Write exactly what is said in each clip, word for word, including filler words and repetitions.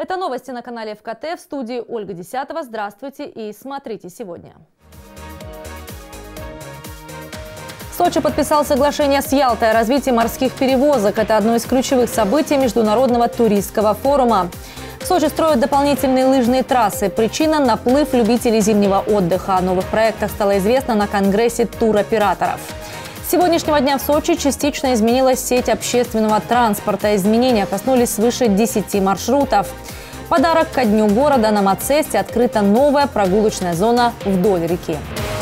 Это новости на канале эф ка тэ, в студии Ольга Десятова. Здравствуйте и смотрите сегодня. Сочи подписал соглашение с Ялтой о развитии морских перевозок. Это одно из ключевых событий Международного туристского форума. В Сочи строят дополнительные лыжные трассы. Причина – наплыв любителей зимнего отдыха. О новых проектах стало известно на Конгрессе туроператоров. С сегодняшнего дня в Сочи частично изменилась сеть общественного транспорта. Изменения коснулись свыше десяти маршрутов. Подарок ко дню города: на Мацесте открыта новая прогулочная зона вдоль реки.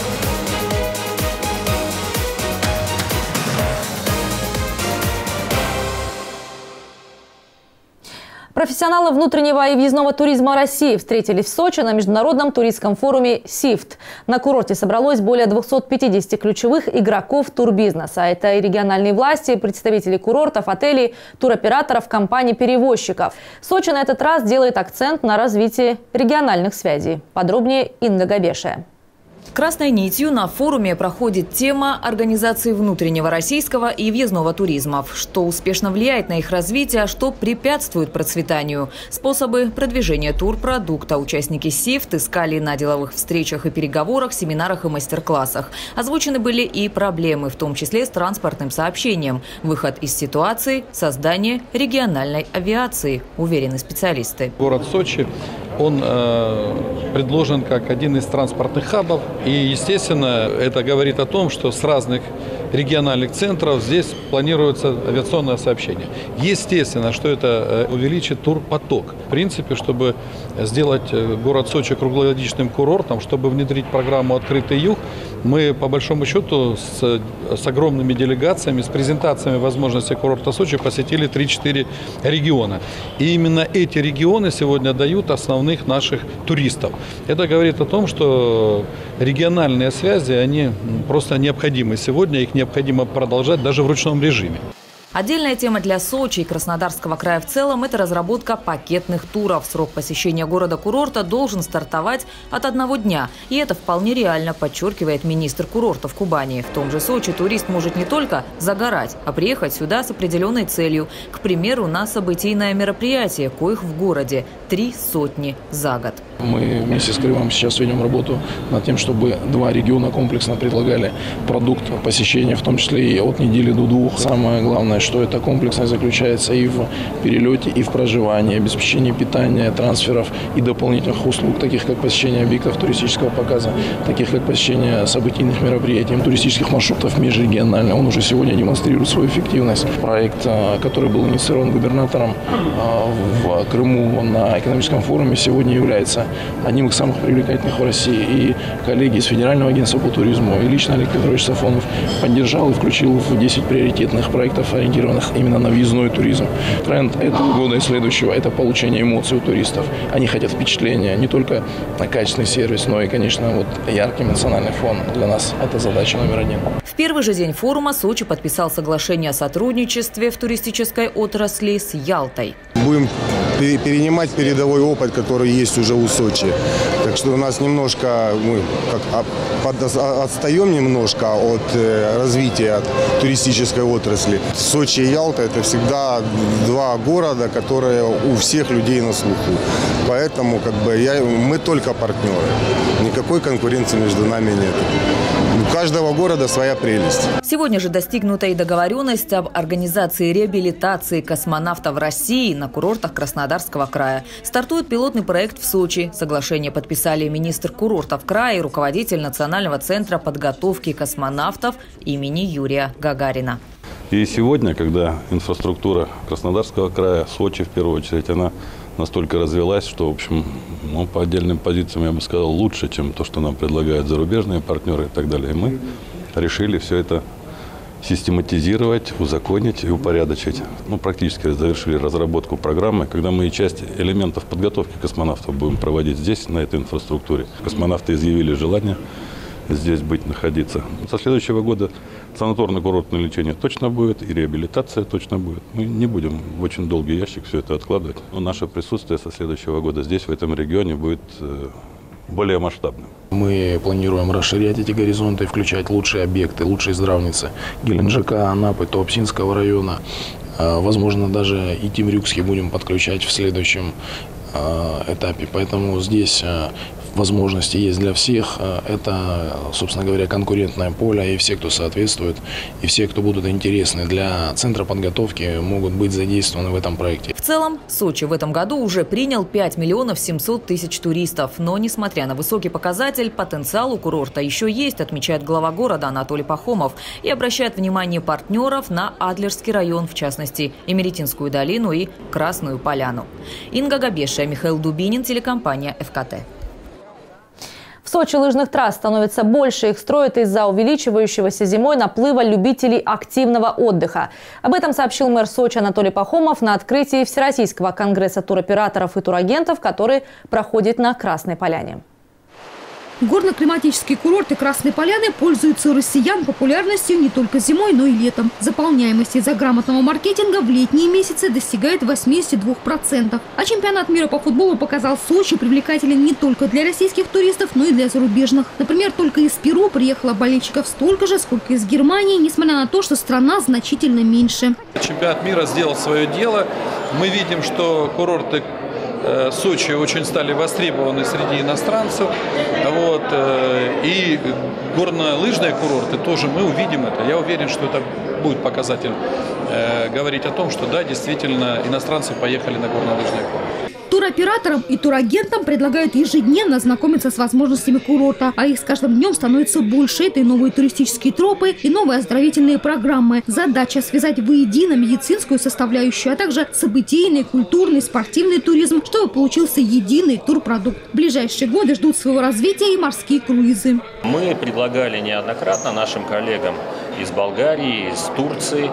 Профессионалы внутреннего и въездного туризма России встретились в Сочи на международном туристском форуме «Сифт». На курорте собралось более двухсот пятидесяти ключевых игроков турбизнеса. Это и региональные власти, представители курортов, отелей, туроператоров, компаний-перевозчиков. Сочи на этот раз делает акцент на развитии региональных связей. Подробнее Инна Габешия. Красной нитью на форуме проходит тема организации внутреннего российского и въездного туризмов. Что успешно влияет на их развитие, а что препятствует процветанию. Способы продвижения турпродукта участники СИФТ искали на деловых встречах и переговорах, семинарах и мастер-классах. Озвучены были и проблемы, в том числе с транспортным сообщением. Выход из ситуации – создание региональной авиации, уверены специалисты. Город Сочи, он э, предложен как один из транспортных хабов. И, естественно, это говорит о том, что с разных региональных центров здесь планируется авиационное сообщение. Естественно, что это увеличит турпоток. В принципе, чтобы сделать город Сочи круглогодичным курортом, чтобы внедрить программу «Открытый юг», мы, по большому счету, с, с огромными делегациями, с презентациями возможностей курорта Сочи посетили три-четыре региона. И именно эти регионы сегодня дают основных наших туристов. Это говорит о том, что региональные связи, они просто необходимы сегодня, их необходимо продолжать даже в ручном режиме. Отдельная тема для Сочи и Краснодарского края в целом – это разработка пакетных туров. Срок посещения города-курорта должен стартовать от одного дня. И это вполне реально, подчеркивает министр курортов Кубани. В том же Сочи турист может не только загорать, а приехать сюда с определенной целью. К примеру, на событийное мероприятие, коих в городе три сотни за год. Мы вместе с Крымом сейчас ведем работу над тем, чтобы два региона комплексно предлагали продукт посещения, в том числе и от недели до двух. Самое главное, что эта комплексность заключается и в перелете, и в проживании, обеспечении питания, трансферов и дополнительных услуг, таких как посещение объектов туристического показа, таких как посещение событийных мероприятий, туристических маршрутов межрегионально. Он уже сегодня демонстрирует свою эффективность. Проект, который был инициирован губернатором в Крыму на экономическом форуме, сегодня является одним из самых привлекательных в России. И коллеги из Федерального агентства по туризму, и лично Олег Петрович Сафонов поддержал и включил в десять приоритетных проектов, ориентированных именно на въездной туризм. Тренд этого года и следующего – это получение эмоций у туристов. Они хотят впечатления, не только на качественный сервис, но и, конечно, вот яркий эмоциональный фон. Для нас это задача номер один. В первый же день форума Сочи подписал соглашение о сотрудничестве в туристической отрасли с Ялтой. Будем перенимать передовой опыт, который есть уже у Сочи. Так что у нас немножко, мы как отстаем немножко от развития туристической отрасли. Сочи и Ялта – это всегда два города, которые у всех людей на слуху. Поэтому как бы, я, мы только партнеры. Никакой конкуренции между нами нет. У каждого города своя прелесть. Сегодня же достигнута и договоренность об организации реабилитации космонавтов в России на курортах Краснодарского края. Стартует пилотный проект в Сочи. Соглашение подписали министр курортов края и руководитель Национального центра подготовки космонавтов имени Юрия Гагарина. И сегодня, когда инфраструктура Краснодарского края, Сочи в первую очередь, она настолько развилась, что, в общем, ну, по отдельным позициям, я бы сказал, лучше, чем то, что нам предлагают зарубежные партнеры и так далее. И мы решили все это систематизировать, узаконить и упорядочить. Ну, практически завершили разработку программы, когда мы и часть элементов подготовки космонавтов будем проводить здесь, на этой инфраструктуре. Космонавты изъявили желание здесь быть, находиться. Со следующего года санаторно-курортное лечение точно будет, и реабилитация точно будет. Мы не будем в очень долгий ящик все это откладывать. Но наше присутствие со следующего года здесь, в этом регионе, будет более масштабным. Мы планируем расширять эти горизонты, включать лучшие объекты, лучшие здравницы Геленджика, Анапы, Туапсинского района. Возможно, даже и Темрюкский будем подключать в следующем этапе. Поэтому здесь возможности есть для всех. Это, собственно говоря, конкурентное поле, и все, кто соответствует, и все, кто будут интересны для центра подготовки, могут быть задействованы в этом проекте. В целом, Сочи в этом году уже принял пять миллионов семьсот тысяч туристов. Но, несмотря на высокий показатель, потенциал у курорта еще есть, отмечает глава города Анатолий Пахомов, и обращает внимание партнеров на Адлерский район, в частности, Имеретинскую долину и Красную Поляну. Инга Габешия, Михаил Дубинин, телекомпания эф ка тэ. В Сочи лыжных трасс становится больше. Их строят из-за увеличивающегося зимой наплыва любителей активного отдыха. Об этом сообщил мэр Сочи Анатолий Пахомов на открытии Всероссийского конгресса туроператоров и турагентов, который проходит на Красной Поляне. Горно-климатические курорты Красной Поляны пользуются у россиян популярностью не только зимой, но и летом. Заполняемость из-за грамотного маркетинга в летние месяцы достигает восьмидесяти двух процентов. А чемпионат мира по футболу показал, Сочи привлекателен не только для российских туристов, но и для зарубежных. Например, только из Перу приехало болельщиков столько же, сколько из Германии, несмотря на то, что страна значительно меньше. Чемпионат мира сделал свое дело. Мы видим, что курорты Сочи очень стали востребованы среди иностранцев. Вот. И горно-лыжные курорты тоже мы увидим это. Я уверен, что это будет показатель э, говорить о том, что да, действительно, иностранцы поехали на горно-лыжные курорты. Туроператорам и турагентам предлагают ежедневно знакомиться с возможностями курорта, а их с каждым днем становится больше. Это и новые туристические тропы, и новые оздоровительные программы. Задача – связать воедино медицинскую составляющую, а также событийный, культурный, спортивный туризм, чтобы получился единый турпродукт. В ближайшие годы ждут своего развития и морские круизы. Мы предлагали неоднократно нашим коллегам из Болгарии, из Турции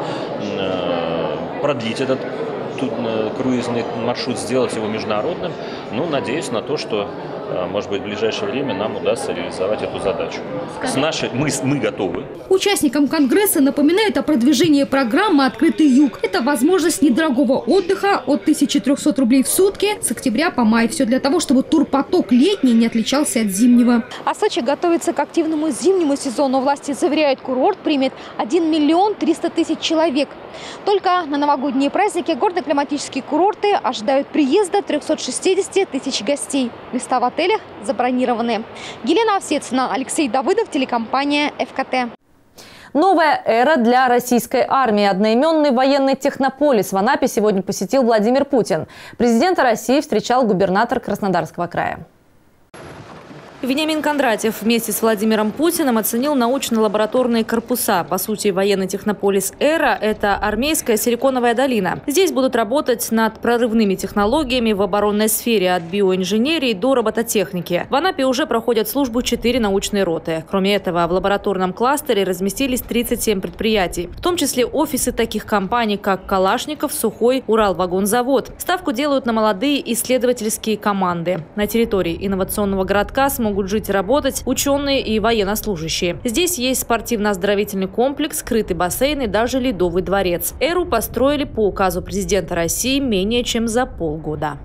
продлить этот круизный маршрут, сделать его международным. Ну, надеюсь на то, что, может быть, в ближайшее время нам удастся реализовать эту задачу. С нашей, мы, мы готовы. Участникам Конгресса напоминают о продвижении программы «Открытый юг». Это возможность недорогого отдыха от тысячи трёхсот рублей в сутки с октября по май. Все для того, чтобы турпоток летний не отличался от зимнего. А Сочи готовится к активному зимнему сезону. Власти заверяют, курорт примет один миллион триста тысяч человек. Только на новогодние праздники горно-климатические курорты ожидают приезда трёхсот шестидесяти тысяч гостей. Места в отелях забронированы. Елена Овсецина, Алексей Давыдов, телекомпания эф ка тэ. Новая эра для российской армии. Одноименный военный технополис в Анапе сегодня посетил Владимир Путин. Президента России встречал губернатор Краснодарского края. Вениамин Кондратьев вместе с Владимиром Путиным оценил научно-лабораторные корпуса. По сути, военный технополис «Эра» – это армейская силиконовая долина. Здесь будут работать над прорывными технологиями в оборонной сфере от биоинженерии до робототехники. В Анапе уже проходят службу четыре научные роты. Кроме этого, в лабораторном кластере разместились тридцать семь предприятий, в том числе офисы таких компаний, как «Калашников», «Сухой», «Уралвагонзавод». Ставку делают на молодые исследовательские команды. На территории инновационного городка смогут Могут жить и работать ученые и военнослужащие. Здесь есть спортивно-оздоровительный комплекс, скрытый бассейн и даже ледовый дворец. Эру построили по указу президента России менее чем за полгода.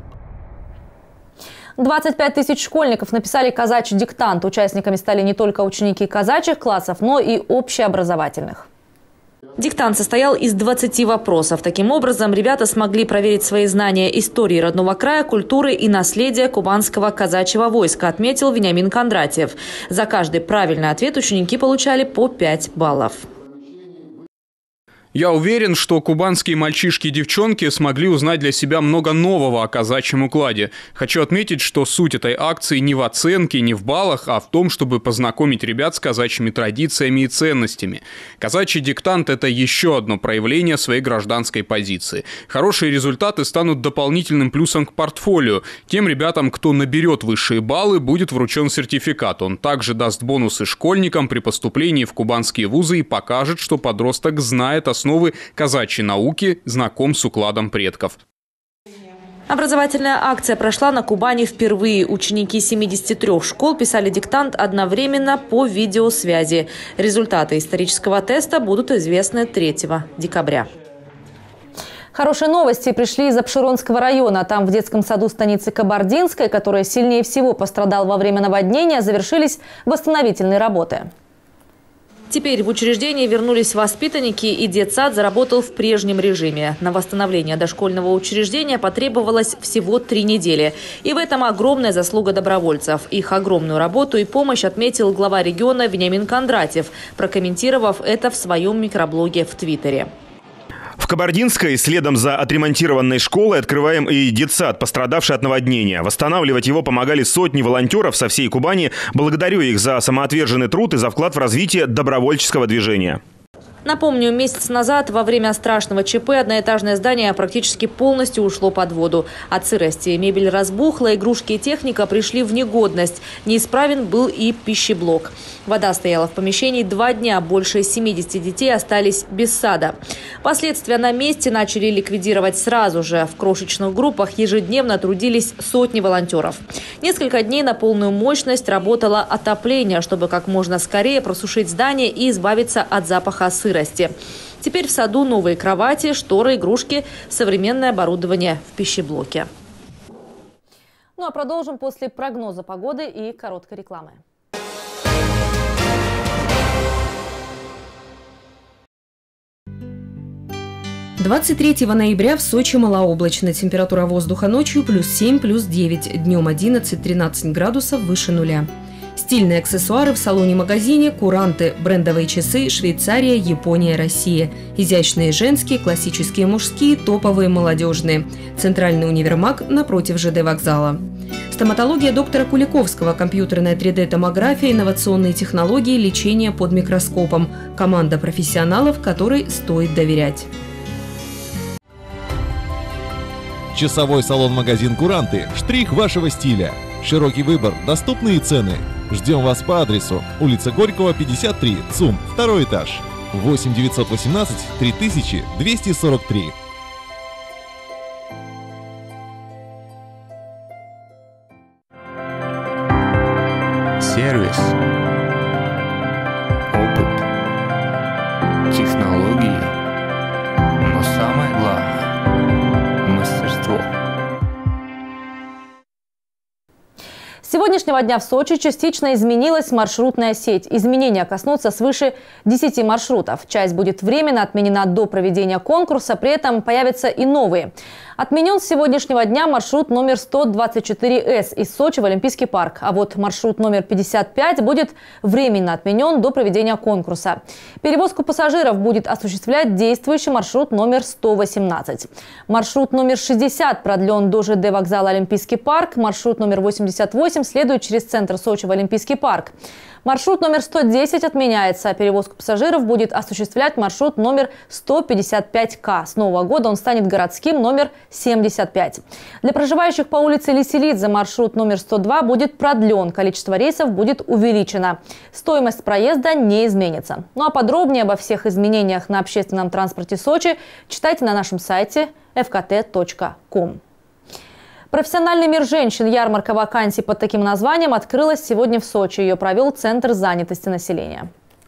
двадцать пять тысяч школьников написали казачий диктант. Участниками стали не только ученики казачьих классов, но и общеобразовательных. Диктант состоял из двадцати вопросов. Таким образом, ребята смогли проверить свои знания истории родного края, культуры и наследия кубанского казачьего войска, отметил Вениамин Кондратьев. За каждый правильный ответ ученики получали по пять баллов. Я уверен, что кубанские мальчишки и девчонки смогли узнать для себя много нового о казачьем укладе. Хочу отметить, что суть этой акции не в оценке, не в баллах, а в том, чтобы познакомить ребят с казачьими традициями и ценностями. Казачий диктант – это еще одно проявление своей гражданской позиции. Хорошие результаты станут дополнительным плюсом к портфолио. Тем ребятам, кто наберет высшие баллы, будет вручен сертификат. Он также даст бонусы школьникам при поступлении в кубанские вузы и покажет, что подросток знает о основы казачьей науки, знаком с укладом предков. Образовательная акция прошла на Кубани впервые. Ученики семидесяти трёх школ писали диктант одновременно по видеосвязи. Результаты исторического теста будут известны третьего декабря. Хорошие новости пришли из Апшеронского района. Там в детском саду станицы Кабардинской, который сильнее всего пострадал во время наводнения, завершились восстановительные работы. Теперь в учреждение вернулись воспитанники, и детсад заработал в прежнем режиме. На восстановление дошкольного учреждения потребовалось всего три недели. И в этом огромная заслуга добровольцев. Их огромную работу и помощь отметил глава региона Вениамин Кондратьев, прокомментировав это в своем микроблоге в Твиттере. В Кабардинской следом за отремонтированной школой открываем и детсад, пострадавший от наводнения. Восстанавливать его помогали сотни волонтеров со всей Кубани. Благодарю их за самоотверженный труд и за вклад в развитие добровольческого движения. Напомню, месяц назад во время страшного ЧП одноэтажное здание практически полностью ушло под воду. От сырости мебель разбухла, игрушки и техника пришли в негодность. Неисправен был и пищеблок. Вода стояла в помещении два дня, больше семидесяти детей остались без сада. Последствия на месте начали ликвидировать сразу же. В крошечных группах ежедневно трудились сотни волонтеров. Несколько дней на полную мощность работало отопление, чтобы как можно скорее просушить здание и избавиться от запаха сырости. Теперь в саду новые кровати, шторы, игрушки, современное оборудование в пищеблоке. Ну а продолжим после прогноза погоды и короткой рекламы. двадцать третьего ноября в Сочи малооблачно. Температура воздуха ночью плюс семь, плюс девять. Днем одиннадцать-тринадцать градусов выше нуля. Стильные аксессуары в салоне-магазине, куранты, брендовые часы, Швейцария, Япония, Россия. Изящные женские, классические мужские, топовые молодежные. Центральный универмаг напротив ЖД вокзала. Стоматология доктора Куликовского, компьютерная три дэ-томография, инновационные технологии, лечение под микроскопом. Команда профессионалов, которой стоит доверять. Часовой салон-магазин «Куранты» – штрих вашего стиля. Широкий выбор, доступные цены. Ждем вас по адресу: улица Горького, пятьдесят три, ЦУМ, второй этаж. восемь девятьсот восемнадцать три тысячи двести сорок три. Сервис, опыт, технологии, но самое главное – мастерство. С сегодняшнего дня в Сочи частично изменилась маршрутная сеть. Изменения коснутся свыше десяти маршрутов. Часть будет временно отменена до проведения конкурса, при этом появятся и новые. Отменен с сегодняшнего дня маршрут номер сто двадцать четыре эс из Сочи в Олимпийский парк. А вот маршрут номер пятьдесят пять будет временно отменен до проведения конкурса. Перевозку пассажиров будет осуществлять действующий маршрут номер сто восемнадцать. Маршрут номер шестьдесят продлен до ЖД вокзала Олимпийский парк. Маршрут номер восемьдесят восемь следует через центр Сочи в Олимпийский парк. Маршрут номер сто десять отменяется. Перевозку пассажиров будет осуществлять маршрут номер сто пятьдесят пять ка. С нового года он станет городским номер семьдесят пять. Для проживающих по улице Лиселидзе маршрут номер сто два будет продлен. Количество рейсов будет увеличено. Стоимость проезда не изменится. Ну а подробнее обо всех изменениях на общественном транспорте Сочи читайте на нашем сайте эф ка тэ точка ком. Профессиональный мир женщин, ярмарка вакансий под таким названием, открылась сегодня в Сочи. Ее провел Центр занятости населения.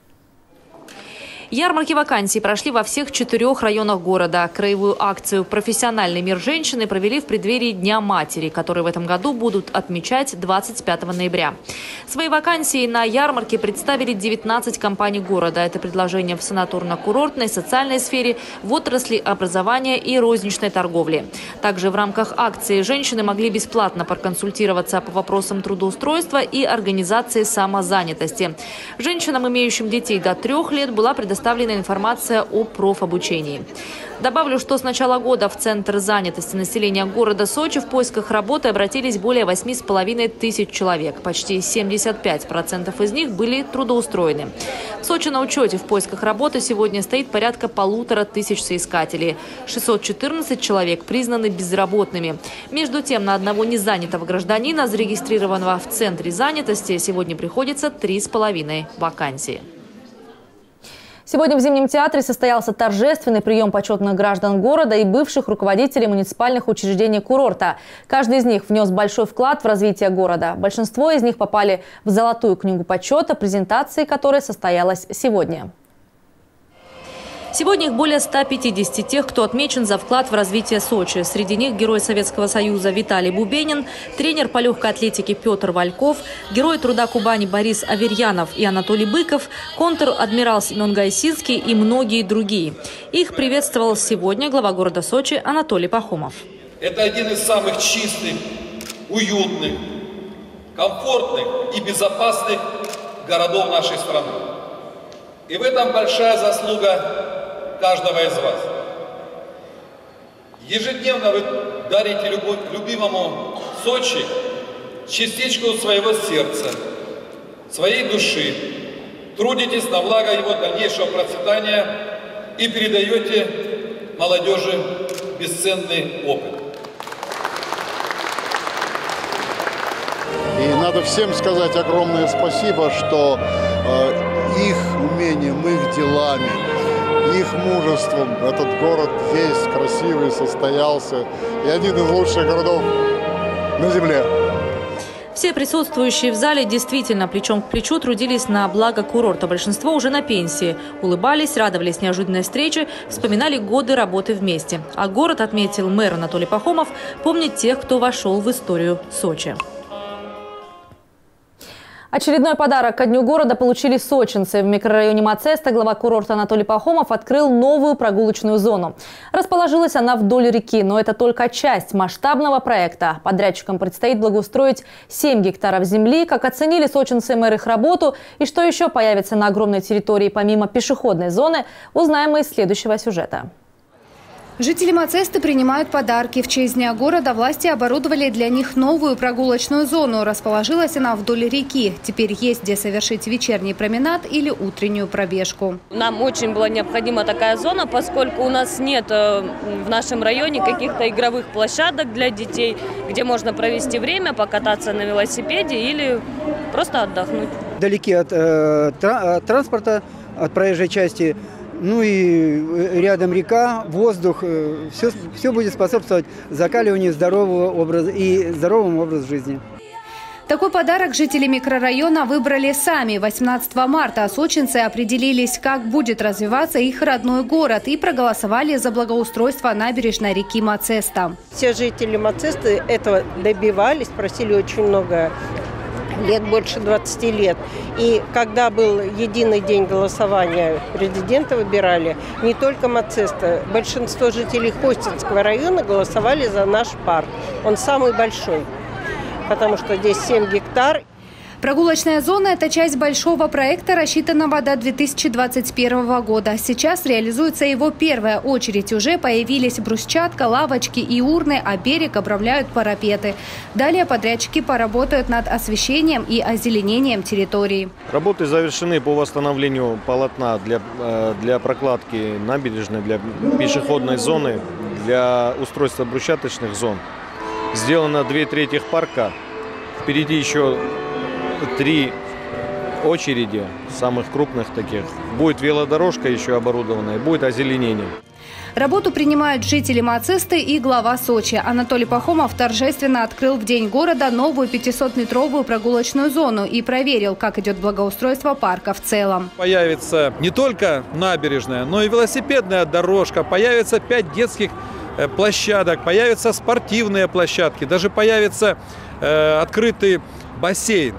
Ярмарки вакансий прошли во всех четырех районах города. Краевую акцию «Профессиональный мир женщины» провели в преддверии Дня матери, который в этом году будут отмечать двадцать пятого ноября. Свои вакансии на ярмарке представили девятнадцать компаний города. Это предложения в санаторно-курортной, социальной сфере, в отрасли образования и розничной торговли. Также в рамках акции женщины могли бесплатно проконсультироваться по вопросам трудоустройства и организации самозанятости. Женщинам, имеющим детей до трех лет, была предоставлена Представлена информация о профобучении. Добавлю, что с начала года в Центр занятости населения города Сочи в поисках работы обратились более восьми с половиной тысяч человек. Почти семьдесят пять процентов из них были трудоустроены. В Сочи на учете в поисках работы сегодня стоит порядка полутора тысяч соискателей. шестьсот четырнадцать человек признаны безработными. Между тем, на одного незанятого гражданина, зарегистрированного в Центре занятости, сегодня приходится три с половиной вакансии. Сегодня в Зимнем театре состоялся торжественный прием почетных граждан города и бывших руководителей муниципальных учреждений курорта. Каждый из них внес большой вклад в развитие города. Большинство из них попали в Золотую книгу почета, презентация которой состоялась сегодня. Сегодня их более ста пятидесяти тех, кто отмечен за вклад в развитие Сочи. Среди них герой Советского Союза Виталий Бубенин, тренер по легкой атлетике Петр Вальков, герой труда Кубани Борис Аверьянов и Анатолий Быков, контр-адмирал Семен Гайсинский и многие другие. Их приветствовал сегодня глава города Сочи Анатолий Пахомов. Это один из самых чистых, уютных, комфортных и безопасных городов нашей страны. И в этом большая заслуга каждого из вас. Ежедневно вы дарите любовь, любимому Сочи частичку своего сердца, своей души, трудитесь на благо его дальнейшего процветания и передаете молодежи бесценный опыт. И надо всем сказать огромное спасибо, что э, их умением, их делами, их мужеством этот город весь красивый состоялся. И один из лучших городов на земле. Все присутствующие в зале действительно плечом к плечу трудились на благо курорта. Большинство уже на пенсии. Улыбались, радовались неожиданной встрече, вспоминали годы работы вместе. А город, отметил мэр Анатолий Пахомов, помнит тех, кто вошел в историю Сочи. Очередной подарок ко дню города получили сочинцы. В микрорайоне Мацеста глава курорта Анатолий Пахомов открыл новую прогулочную зону. Расположилась она вдоль реки, но это только часть масштабного проекта. Подрядчикам предстоит благоустроить семь гектаров земли. Как оценили сочинцы мэр их работу и что еще появится на огромной территории помимо пешеходной зоны, узнаем мы из следующего сюжета. Жители Мацесты принимают подарки. В честь Дня города власти оборудовали для них новую прогулочную зону. Расположилась она вдоль реки. Теперь есть где совершить вечерний променад или утреннюю пробежку. Нам очень была необходима такая зона, поскольку у нас нет в нашем районе каких-то игровых площадок для детей, где можно провести время, покататься на велосипеде или просто отдохнуть. Вдалеке от, э, от транспорта, от проезжей части. Ну и рядом река, воздух, все, все будет способствовать закаливанию здорового образа и здоровому образу жизни. Такой подарок жители микрорайона выбрали сами. восемнадцатого марта сочинцы определились, как будет развиваться их родной город, и проголосовали за благоустройство набережной реки Мацеста. Все жители Мацесты этого добивались, просили очень много лет, больше двадцати лет. И когда был единый день голосования, президента выбирали, не только Мацеста, большинство жителей Хостинского района голосовали за наш парк. Он самый большой, потому что здесь семь гектар. Прогулочная зона – это часть большого проекта, рассчитанного до две тысячи двадцать первого года. Сейчас реализуется его первая очередь. Уже появились брусчатка, лавочки и урны, а берег обрамляют парапеты. Далее подрядчики поработают над освещением и озеленением территории. Работы завершены по восстановлению полотна для, для прокладки набережной, для пешеходной зоны, для устройства брусчаточных зон. Сделано две трети парка. Впереди еще три очереди, самых крупных таких. Будет велодорожка еще оборудованная, будет озеленение. Работу принимают жители Мацесты и глава Сочи. Анатолий Пахомов торжественно открыл в День города новую пятисотметровую прогулочную зону и проверил, как идет благоустройство парка в целом. Появится не только набережная, но и велосипедная дорожка, появится пять детских площадок, появятся спортивные площадки, даже появится э, открытый бассейн.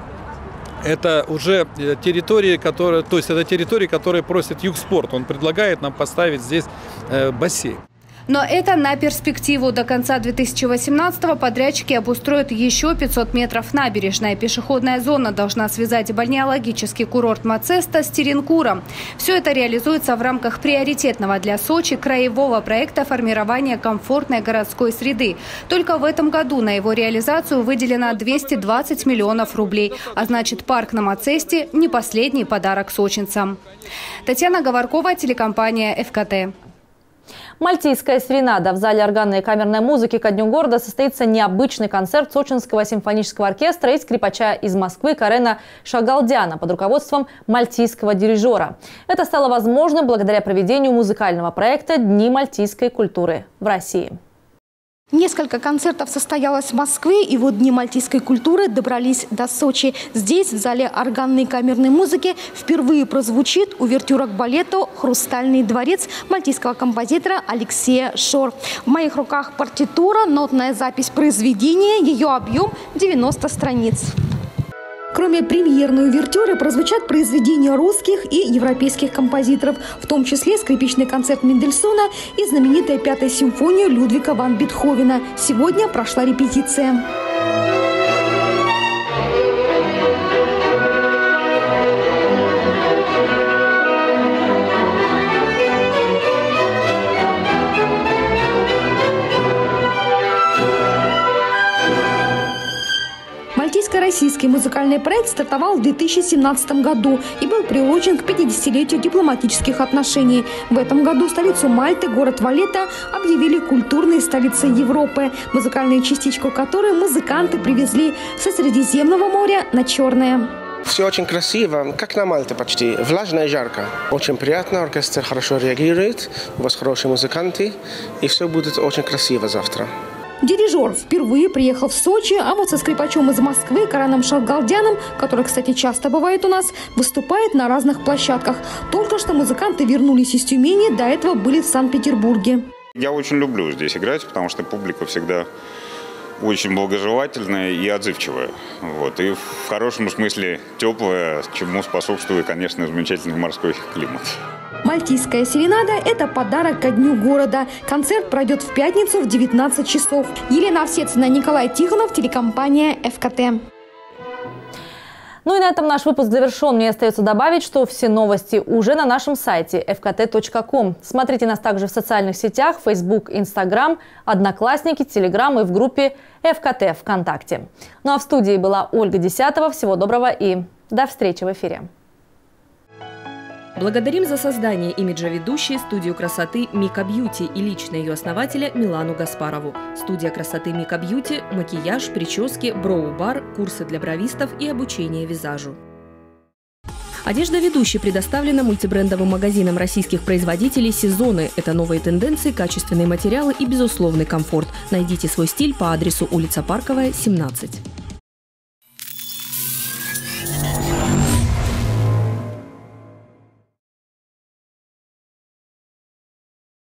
Это уже территории, которые, то есть это территории, которые просит Югспорт. Он предлагает нам поставить здесь э, бассейн. Но это на перспективу. До конца две тысячи восемнадцатого подрядчики обустроят еще пятьсот метров набережной. Пешеходная зона должна связать бальнеологический курорт Мацеста с Теренкуром. Все это реализуется в рамках приоритетного для Сочи краевого проекта формирования комфортной городской среды. Только в этом году на его реализацию выделено двести двадцать миллионов рублей. А значит, парк на Мацесте не последний подарок сочинцам. Татьяна Говоркова, телекомпания эф ка тэ. Мальтийская серенада. В зале органной и камерной музыки ко Дню города состоится необычный концерт Сочинского симфонического оркестра и скрипача из Москвы Карена Шагалдяна под руководством мальтийского дирижера. Это стало возможным благодаря проведению музыкального проекта «Дни мальтийской культуры» в России. Несколько концертов состоялось в Москве, и вот Дни мальтийской культуры добрались до Сочи. Здесь, в зале органной и камерной музыки, впервые прозвучит увертюра к балету «Хрустальный дворец» мальтийского композитора Алексея Шор. В моих руках партитура, нотная запись произведения, ее объем девяносто страниц. Кроме премьерной увертюры прозвучат произведения русских и европейских композиторов, в том числе скрипичный концерт Мендельсона и знаменитая пятая симфония Людвига ван Бетховена. Сегодня прошла репетиция. Мальтийско-российский музыкальный проект стартовал в две тысячи семнадцатом году и был приурочен к пятидесятилетию дипломатических отношений. В этом году столицу Мальты, город Валетта, объявили культурной столицей Европы, музыкальную частичку которой музыканты привезли со Средиземного моря на Черное. Все очень красиво, как на Мальте почти. Влажно и жарко. Очень приятно, оркестр хорошо реагирует, у вас хорошие музыканты, и все будет очень красиво завтра. Дирижер впервые приехал в Сочи, а вот со скрипачом из Москвы Караном Шалгалдяном, который, кстати, часто бывает у нас, выступает на разных площадках. Только что музыканты вернулись из Тюмени, до этого были в Санкт-Петербурге. Я очень люблю здесь играть, потому что публика всегда очень благожелательная и отзывчивая. Вот. И в хорошем смысле теплая, чему способствует, конечно, замечательный морской климат. Мальтийская серенада – это подарок ко дню города. Концерт пройдет в пятницу в девятнадцать часов. Елена Овсецина, Николай Тихонов, телекомпания эф ка тэ. Ну и на этом наш выпуск завершен. Мне остается добавить, что все новости уже на нашем сайте эф ка тэ точка ком. Смотрите нас также в социальных сетях Facebook, Instagram, Одноклассники, Telegram и в группе эф ка тэ ВКонтакте. Ну а в студии была Ольга Десятова. Всего доброго и до встречи в эфире. Благодарим за создание имиджа ведущей студию красоты Мика Бьюти и лично ее основателя Милану Гаспарову. Студия красоты Мика Бьюти – макияж, прически, броу-бар, курсы для бровистов и обучение визажу. Одежда ведущей предоставлена мультибрендовым магазином российских производителей «Сезоны». Это новые тенденции, качественные материалы и безусловный комфорт. Найдите свой стиль по адресу улица Парковая, семнадцать.